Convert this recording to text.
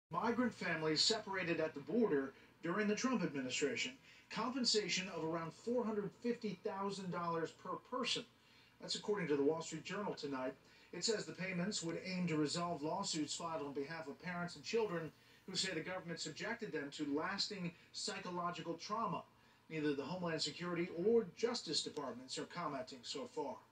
Migrant families separated at the border during the Trump administration. Compensation of around $450,000 per person. That's according to the Wall Street Journal tonight. It says the payments would aim to resolve lawsuits filed on behalf of parents and children who say the government subjected them to lasting psychological trauma. Neither the Homeland Security or Justice Departments are commenting so far.